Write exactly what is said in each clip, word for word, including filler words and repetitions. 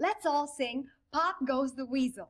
Let's all sing Pop Goes the Weasel.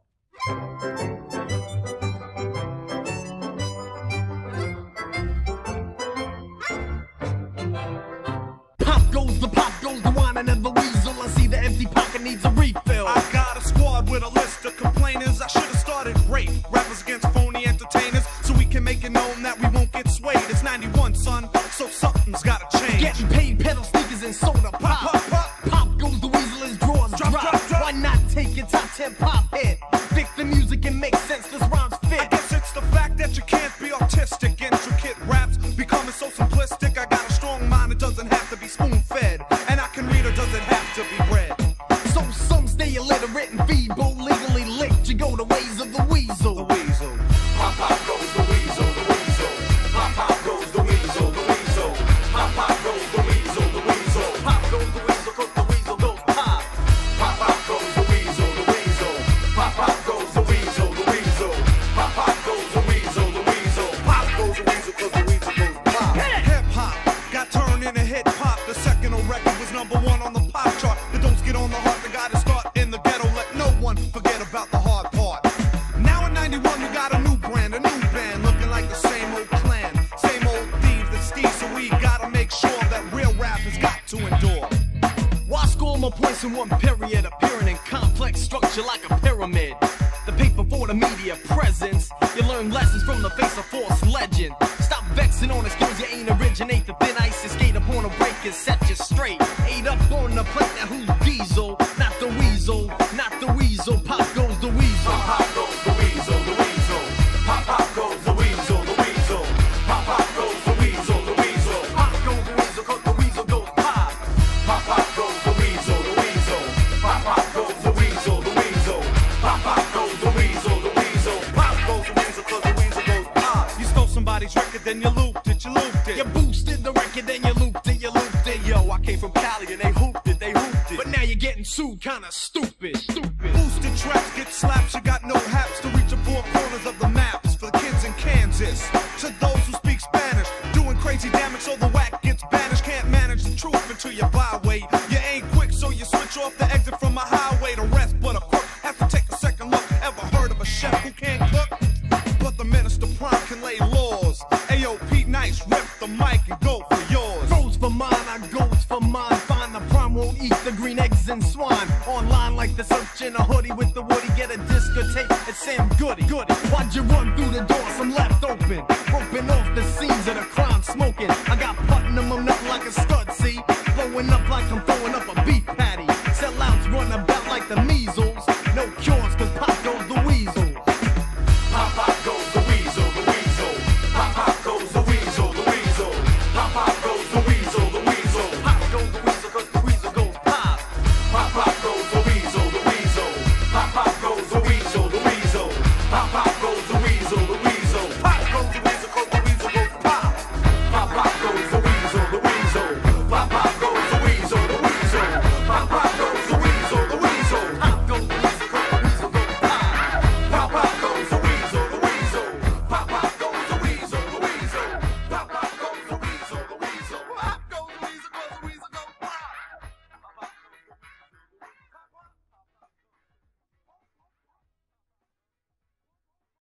Pop goes the pop goes the wine and the weasel. I see the empty pocket needs a refill. I got a squad with a list of complainers. I should have started great. Rappers against phony entertainers, so we can make it known that we won't get swayed. It's ninety-one, son, so something's gotta change. Getting paid, pedal sneakers and soda pop. Pop, pop, pop. Pop goes the weasel as drawers drop, Drop, drop, drop. Why not take your top ten pop hit? Fix the music and make sense, this rhymes fit. I guess it's the fact that you can't be artistic. Intricate raps becoming so simplistic. I got a strong mind, it doesn't have to be spoon-fed. And I can read, or does it have to be read? So some stay illiterate and feeble, legally licked. You go the ways of the weasel. The weasel. Pop pop goes the weasel, the weasel. Pop pop goes the weasel, the weasel. Pop pop goes the weasel, the weasel. Pop goes the weasel, cause the weasel goes pop. Pop pop goes the weasel, the weasel. Pop pop goes the weasel, the weasel. Pop pop goes the weasel, the weasel. Pop goes the weasel, cause the weasel goes pop. Hip hop got turned into hip hop. The second old record was number one on the pop chart. The don'ts get on the heart, they gotta start in the ghetto. Let no one forget about the hard part. Now in ninety-one we got a new brand, a new band, looking like the same old clan, same old thieves that steal. So we gotta make sure that real rap has got to endure. Why score more points in one period, appearing in complex structure like a pyramid? The paper for the media presence. You learn lessons from the face of false legend. Stop vexing on the skills you ain't originate. The thin ice you skate upon a break and set you straight. Ate up on the plate, now who's Diesel? Not the weasel, not the weasel. Pop goes the weasel. Pop pop goes the weasel, the weasel. Pop pop goes the weasel, the weasel. Pop pop goes the weasel, the weasel. Pop goes the weasel, cause the weasel goes pop. Pop pop goes the weasel, the weasel. Pop pop goes the weasel, the weasel. Pop pop goes the weasel, the weasel. Pop goes the weasel, cause the weasel goes pop. You stole somebody's record, then you looped it, you looped it. You boosted the record, then you looped it, you looped it. Yo, I came from Cali and they hooped it, they hooped it. But now you're getting sued, kinda stupid, stupid. Boosted tracks get slaps, you got no haps to reach the four corners of the maps. For the kids in Kansas, to those who speak Spanish, doing crazy damage so the whack gets banished. Can't manage the truth until you byway. You ain't quick, so you switch off the exit from a highway. The rest but a crook, have to take a second look. Ever heard of a chef who can't cook? But the minister prime can lay laws. Ayo, Pete Nice, rip the mic and go for yours. Goes for mine, I goes for mine. Find the prime, won't eat the green eggs and swine. Online like the search in a hoodie with the woody. Get a discotheque at Sam Goody. Goody. Why'd you run through the door? Some left open. Roping off the scenes of the crime smoking. I got Putnam, I'm nothing like a stud, see? Blowing up like I'm throwing up a beef patty. Sellouts run about like the measles.